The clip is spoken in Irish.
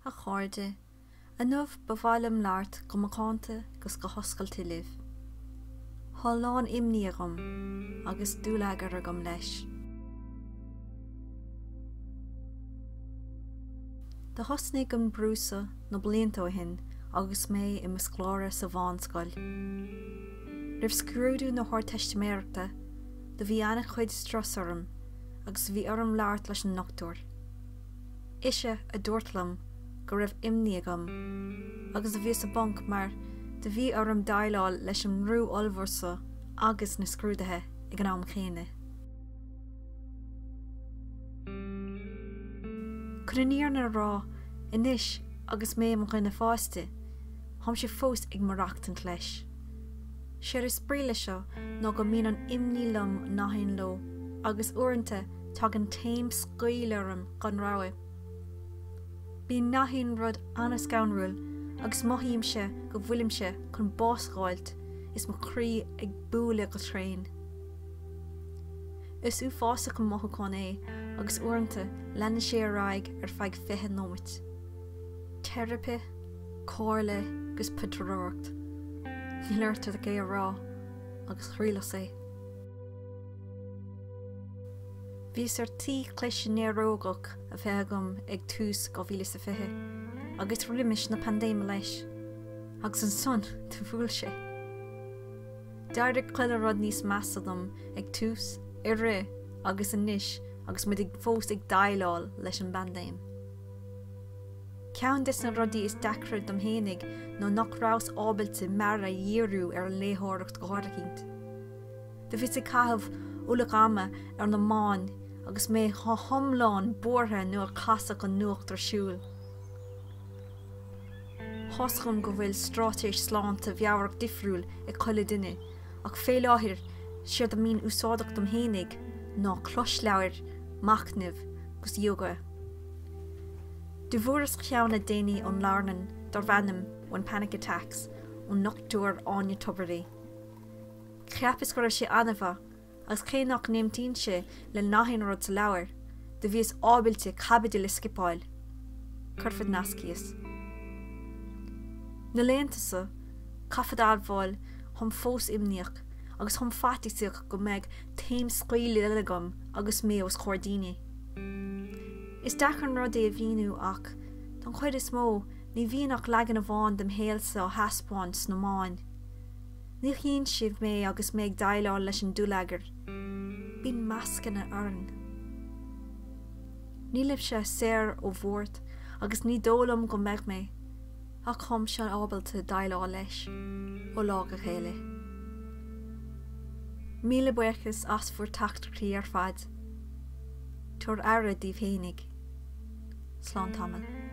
a cháirde, a nuamh bhfáilim leart go macánta gus go hoscailtí libh. Thallán imní agam agus dúlagar agam leis. De hosnig an brúsa na blianta hin agus mé I musclára sa bhánscoil. Ribh scrúdú na thóir teisteméireachta, de bhí anna chuid stras orm, agus bhí orm leart leis an nochtúir. Ise a dúirtlam go raibh imní agam, agus a bhí sa banc mar de bhí orm daileáil leis an rú olmhórsa agus na scrúdathe ag an am chéine. Cruníar na rá inis agus mé mo chuine fáiste, thom sé fós ag marachtant leis. Séir is spríle seo ná go mín an imní lum nachhain lo, agus uaireanta tá an taim scaoilearm gan ráha. Bí nachhain rud anas gaunrúil agus maithíimse go bhfuilimse chun básgáilt is mo chrí ag búla go tréin. Is fása go mothúcán é agus uaireanta lena sé raig feadh fiche nómit. Therapy, cóirle gus pitreacht. Ní leirte a gé rá agus chrílas é. Bhís tí cléisinérógach a bheagam ag tús go bhíle sa fiche, agus riimiis na pandéime leis, agus an son tú bhúil sé. Deirdir cleidir rud níos measadam ag tús, I ré agus an níis agus muid ag fós ag daileáil leis an bandéim. Ceann dis na rudaí is deacrad dom hénig nó nachrás ábailte mar a dhéarú an léthireacht go háiricínt. De bhí sa caithfh úlach ama na máin agus mé thomláin bortha nuair casach an nuacht ar siúil. Thoscom go bhfuil strátéis sláánta bheabharach difriúil ag chuile duine, ach fé láthir siad a mín úsáideach dom hénig ná cloisleabhar, macnamh gus yoga. Du bhuaras cheanna déine an lárnan dar bhanam ón panic attacks ón nochtúir áine tubarí. Cheapas go raibh sé anamha agus cé nach néimtíonn sé le nachhain rud sa leabhar, de bhíos ábailte cabide le skipáil. Curfad nascias. Na léantasa, cafad admháil, thom fós imníoch agus thom fatisigh go méid taim scaoile agam agus mé os chóirdaoine. Is dachan rud é a bhíú ach, don chuid is mó, ní bhíonach legan a bháin dem héalsa ó haspáin sna máin. Ní chéann sibh mé agus méid daileáil leis an dúlagar. Bhín meascanna orn. Ní libh sé séir ó bhórt agus ní dólam go méid mé, ach chum se ábailte daileáil leis ó lá a chéile. Míle buchas as fuair tachtarchaí ar fad. Tuair aire díobh hénig. Slán tamil.